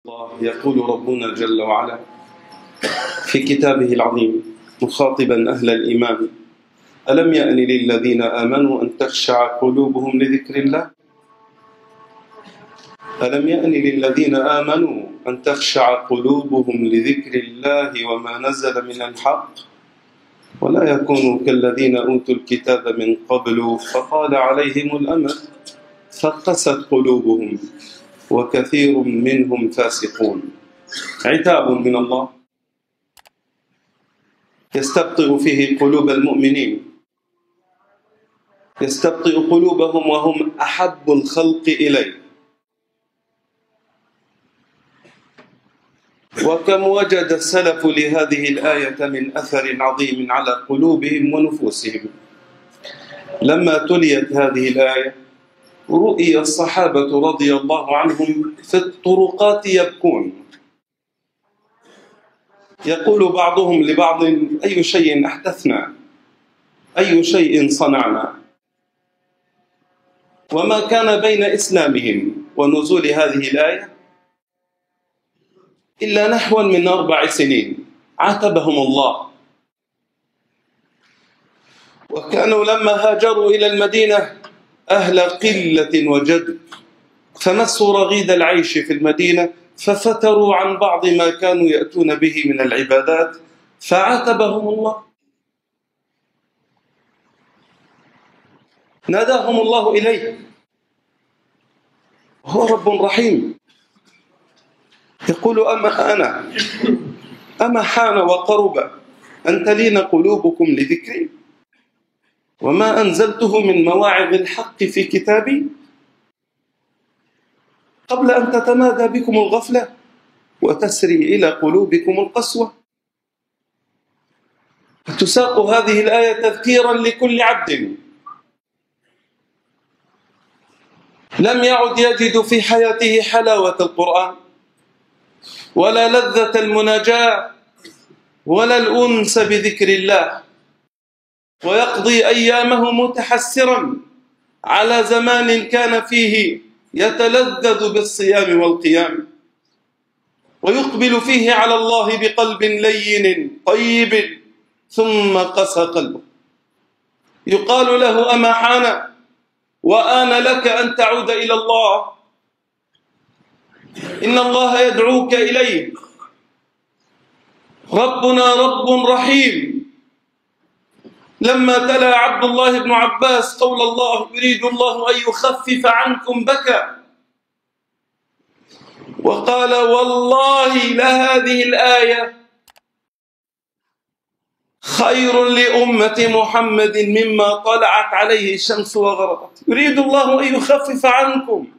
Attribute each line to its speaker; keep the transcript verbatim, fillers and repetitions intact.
Speaker 1: الله يقول ربنا جل وعلا في كتابه العظيم مخاطبا أهل الإيمان: ألم يأن للذين آمنوا أن تخشع قلوبهم لذكر الله ألم يأن للذين آمنوا أن تخشع قلوبهم لذكر الله وما نزل من الحق ولا يكونوا كالذين أوتوا الكتاب من قبل فطال عليهم الأمد فقست قلوبهم وكثير منهم فاسقون. عتاب من الله يستبطئ فيه قلوب المؤمنين، يستبطئ قلوبهم وهم أحب الخلق إليه. وكم وجد السلف لهذه الآية من أثر عظيم على قلوبهم ونفوسهم. لما تليت هذه الآية رؤي الصحابة رضي الله عنهم في الطرقات يبكون، يقول بعضهم لبعض: أي شيء أحدثنا، أي شيء صنعنا. وما كان بين إسلامهم ونزول هذه الآية إلا نحو من أربع سنين عاتبهم الله. وكانوا لما هاجروا إلى المدينة أهل قلة وجد، فمسوا رغيد العيش في المدينة ففتروا عن بعض ما كانوا يأتون به من العبادات فعاتبهم الله. ناداهم الله إليه، هو رب رحيم، يقول: أما أنا أما حان وقرب أن تلين قلوبكم لذكري وما أنزلته من مواعظ الحق في كتابي قبل أن تتمادى بكم الغفلة وتسري إلى قلوبكم القسوة. تساق هذه الآية تذكيرا لكل عبد لم يعد يجد في حياته حلاوة القرآن ولا لذة المناجاة ولا الأنس بذكر الله، ويقضي أيامه متحسرا على زمان كان فيه يتلذذ بالصيام والقيام ويقبل فيه على الله بقلب لين طيب ثم قسى قلبه. يقال له: أما حان وآن لك أن تعود إلى الله، إن الله يدعوك إليه، ربنا رب رحيم. لما تلا عبد الله بن عباس قول الله: يريد الله أن يخفف عنكم بكى، وقال: والله لهذه الآية خير لأمة محمد مما طلعت عليه الشمس وغربت. يريد الله أن يخفف عنكم